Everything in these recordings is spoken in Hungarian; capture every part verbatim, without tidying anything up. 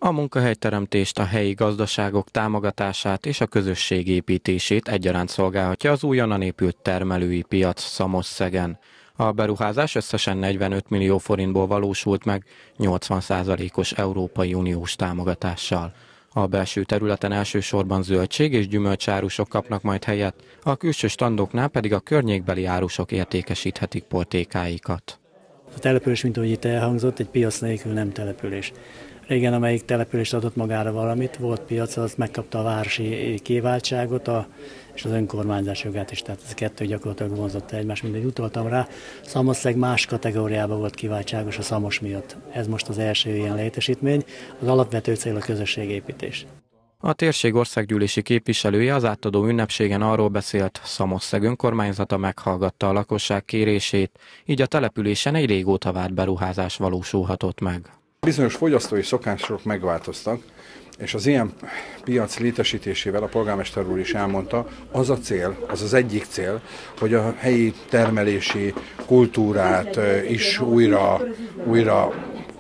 A munkahelyteremtést, a helyi gazdaságok támogatását és a közösség építését egyaránt szolgálhatja az újonnan épült termelői piac Szamosszegen. A beruházás összesen negyvenöt millió forintból valósult meg, nyolcvan százalékos Európai Uniós támogatással. A belső területen elsősorban zöldség és gyümölcsárusok kapnak majd helyet, a külső standoknál pedig a környékbeli árusok értékesíthetik portékáikat. A település, mint ahogy itt elhangzott, egy piac nélkül nem település. Régen, amelyik települést adott magára valamit, volt piac, az megkapta a városi kiváltságot a, és az önkormányzás jogát is, tehát ez a kettő gyakorlatilag vonzotta egymást, mindegy utaltam rá. Szamoszeg más kategóriában volt kiváltságos a Szamos miatt. Ez most az első ilyen létesítmény, az alapvető cél a közösségépítés. A térség országgyűlési képviselője az átadó ünnepségen arról beszélt, Szamosszeg önkormányzata meghallgatta a lakosság kérését, így a településen egy régóta várt beruházás valósulhatott meg. Bizonyos fogyasztói szokások megváltoztak, és az ilyen piac létesítésével, a polgármester úr is elmondta, az a cél, az az egyik cél, hogy a helyi termelési kultúrát is újra, újra,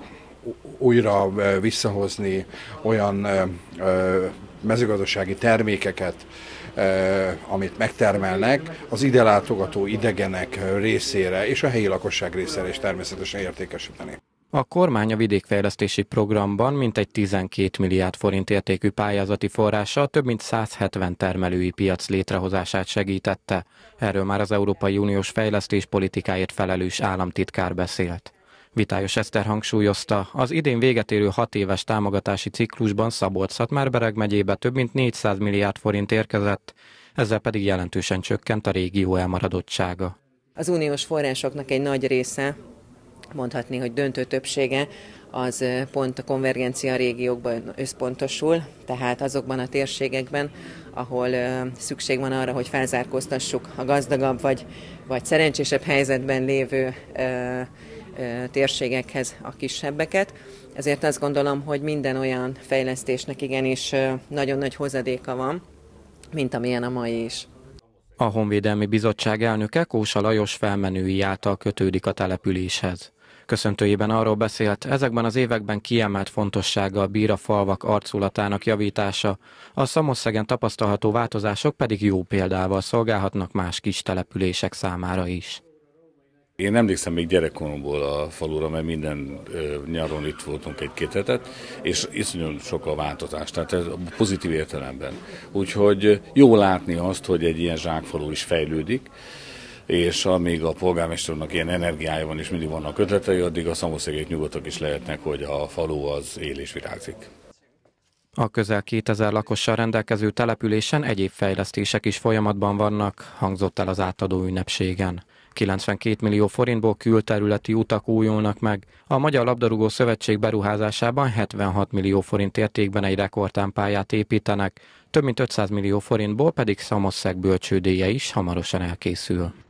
újra visszahozni, olyan mezőgazdasági termékeket, amit megtermelnek, az ide látogató idegenek részére és a helyi lakosság részére is természetesen értékesíteni. A kormány a vidékfejlesztési programban mintegy tizenkét milliárd forint értékű pályázati forrással több mint száz hetven termelői piac létrehozását segítette. Erről már az Európai Uniós fejlesztéspolitikáért felelős államtitkár beszélt. Vitályos Eszter hangsúlyozta, az idén véget érő hat éves támogatási ciklusban Szabolcs-Szatmár-Bereg megyébe több mint négyszáz milliárd forint érkezett, ezzel pedig jelentősen csökkent a régió elmaradottsága. Az uniós forrásoknak egy nagy része, mondhatni, hogy döntő többsége, az pont a konvergencia régiókban összpontosul, tehát azokban a térségekben, ahol szükség van arra, hogy felzárkóztassuk a gazdagabb vagy, vagy szerencsésebb helyzetben lévő térségekhez a kisebbeket. Ezért azt gondolom, hogy minden olyan fejlesztésnek igenis nagyon nagy hozadéka van, mint amilyen a mai is. A Honvédelmi Bizottság elnöke Kósa Lajos felmenői által kötődik a településhez. Köszöntőjében arról beszélt, ezekben az években kiemelt fontossággal bír a falvak arculatának javítása, a Szamosszegen tapasztalható változások pedig jó példával szolgálhatnak más kis települések számára is. Én emlékszem még gyerekkoromból a falura, mert minden ö, nyaron itt voltunk egy-két hetet, és iszonyú sok a változás, tehát ez pozitív értelemben. Úgyhogy jó látni azt, hogy egy ilyen zsákfalu is fejlődik, és amíg a polgármesternek ilyen energiája van, és mindig vannak ötletei, addig a szamoszegek nyugodtak is lehetnek, hogy a falu az él és virágzik. A közel kétezer lakossal rendelkező településen egyéb fejlesztések is folyamatban vannak, hangzott el az átadó ünnepségen. kilencvenkét millió forintból külterületi utak újulnak meg, a Magyar Labdarúgó Szövetség beruházásában hetvenhat millió forint értékben egy rekordtámpályát építenek, több mint ötszáz millió forintból pedig Szamosszeg bölcsődéje is hamarosan elkészül.